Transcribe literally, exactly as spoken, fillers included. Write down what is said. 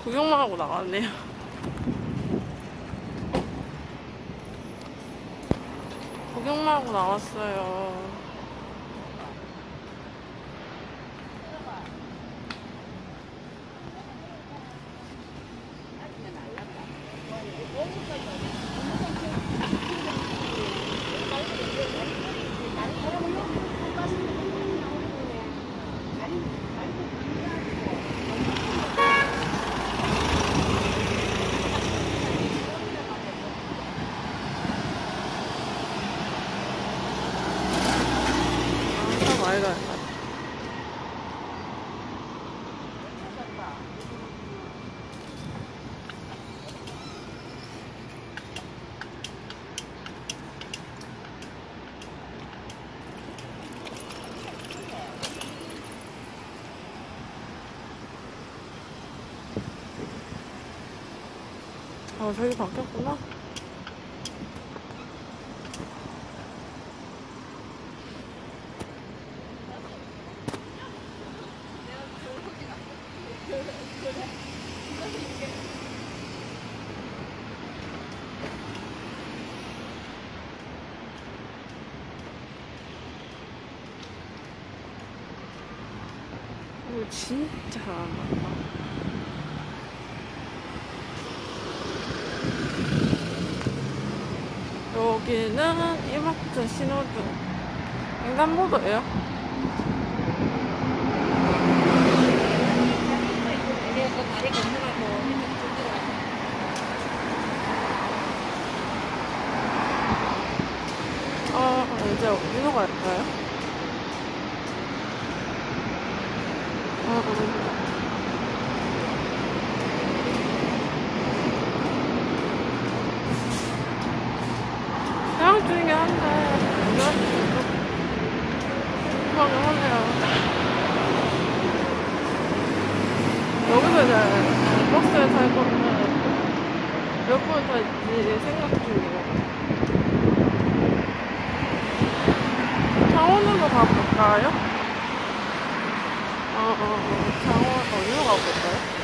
구경만 하고 나갔네요. 구경만 하고 나왔어요. 아이가 아, 저기 바뀌었구나. 이거 진짜 사람 많다. 여기는 이마트 신호등 횡단보도예요. 다리 건너가고 아, 이제 어디로 갈까요? 아, 아. 생각 중이긴 한데, 궁금하긴 하네요. 여기서 이제 버스에 탈 거면 몇 분 탈지 생각 중이에요. 창원으로 가볼까요? 어, 어, 어. 창원, 어디로 가볼까요?